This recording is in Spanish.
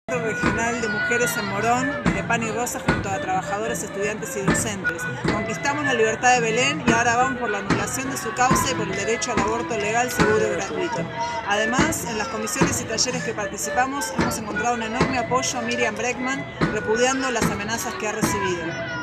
Regional de Mujeres en Morón, de Pan y Rosa, junto a trabajadores, estudiantes y docentes. Conquistamos la libertad de Belén y ahora vamos por la anulación de su causa y por el derecho al aborto legal, seguro y gratuito. Además, en las comisiones y talleres que participamos hemos encontrado un enorme apoyo a Miriam Bregman, repudiando las amenazas que ha recibido.